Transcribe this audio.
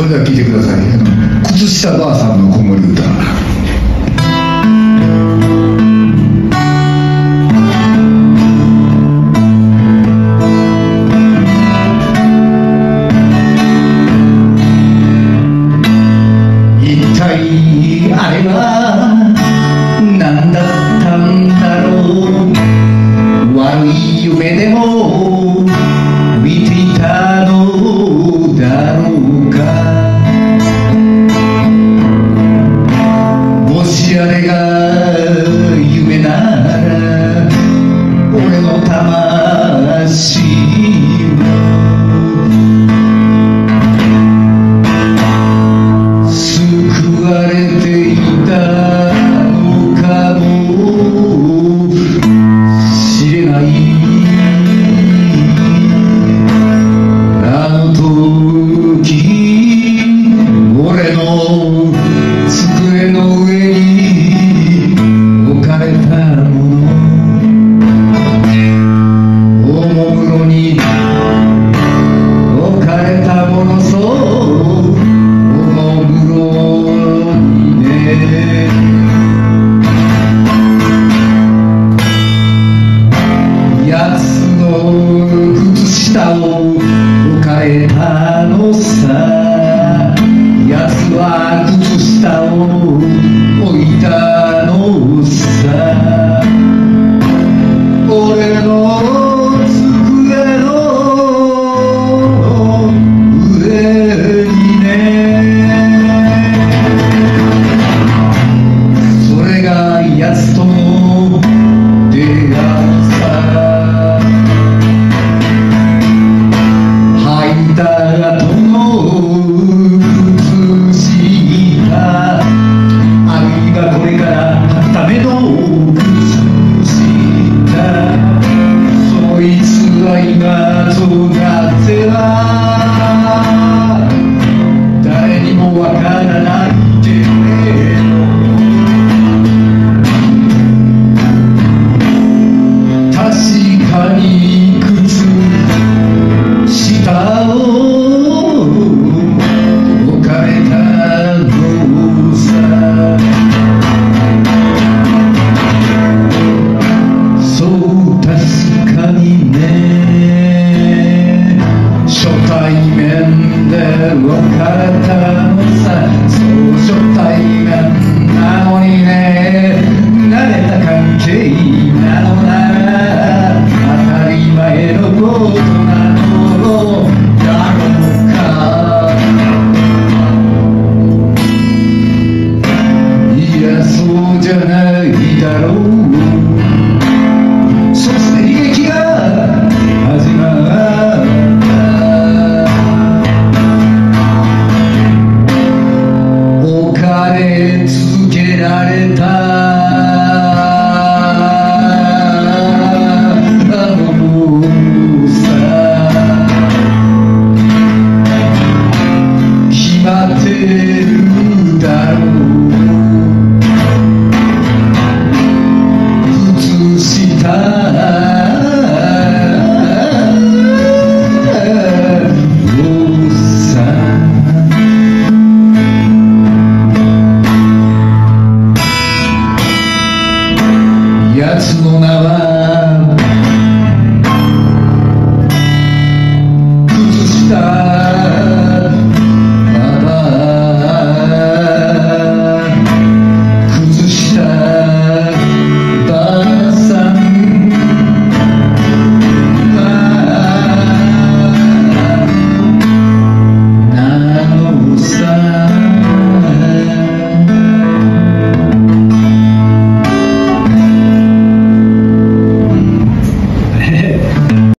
れでは聴いてください。靴下ばあさんの子守歌。一体あれは何だったんだろう。悪い夢でも見ていたのだろうか。もしあれが夢なら俺の魂は救われていたのかもしれない。あの時俺の机の上に置かれたもの、おもむろに置かれたもの、そうおもむろにね。やつの靴下を置かれたのさ。やつは靴下を置いたのさ。俺の机の上にね。それがやつとの出会いさ。履いた後の靴下、あるいはこれから履くための靴下、そいつは今となって